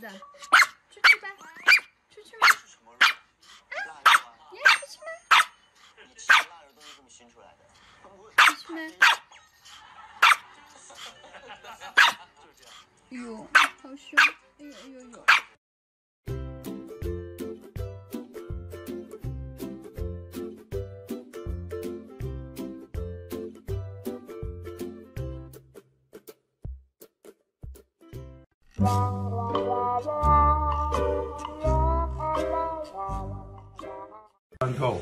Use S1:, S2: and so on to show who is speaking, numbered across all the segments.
S1: 子，出去吧，出去吧。你要出去吗？
S2: 你吃的腊肉都是这么熏出来的。
S1: 出去吗？
S2: 就是这样。
S1: 哎呦，好凶！哎呦哎呦呦！
S3: 穿透。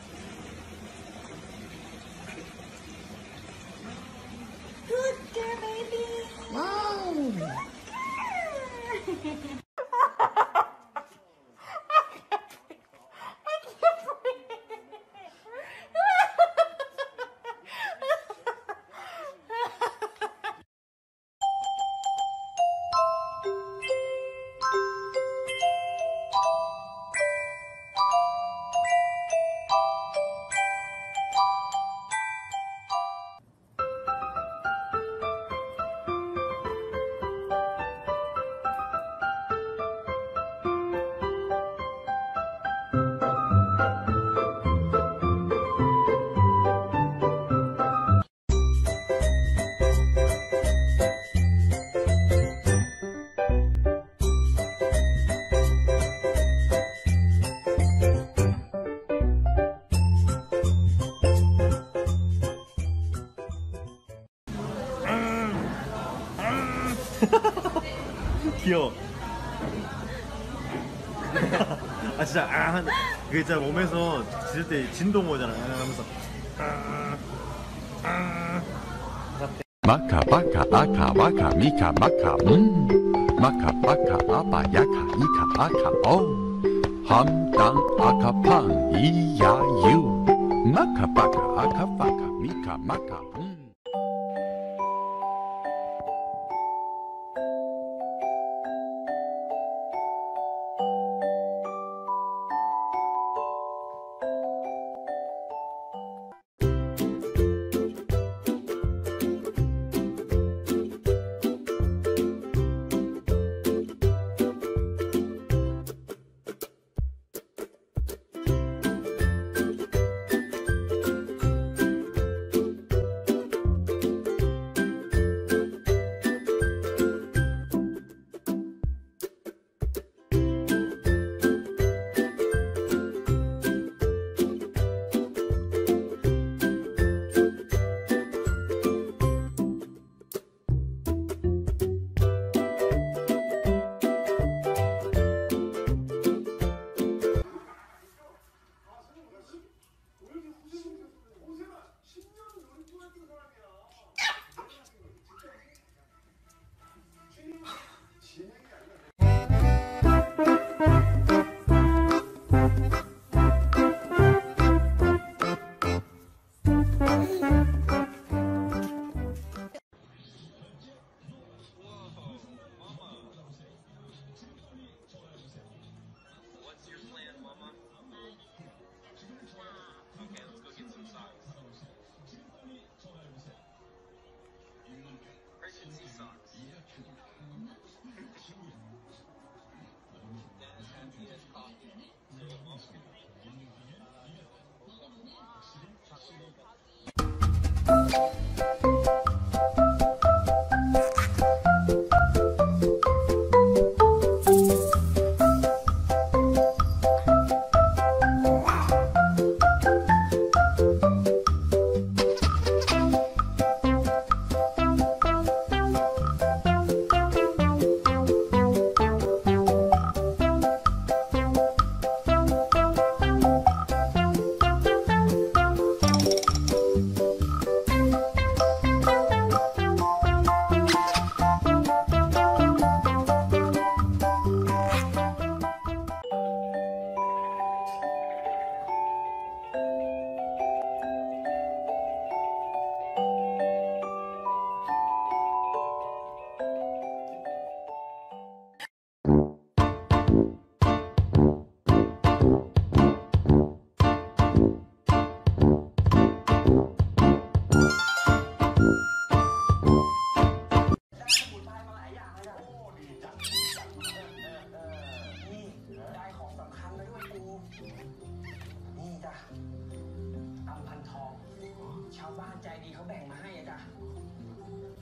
S1: Good girl, baby. Wow.
S3: 귀여워. 아 진짜 그게 진짜 몸에서 짖을 때 진동 오잖아. 하면서
S4: 마카 바카 아카 와카 미카 마카 마카 바카 아바 야카 이카 아카 오 함당 아카팡 이야유 마카 바카 아카 바카 미카 마카
S5: นี่จ้ะตำพันทอง ชาวบ้านใจดีเขาแบ่งมาให้อะจ้ะ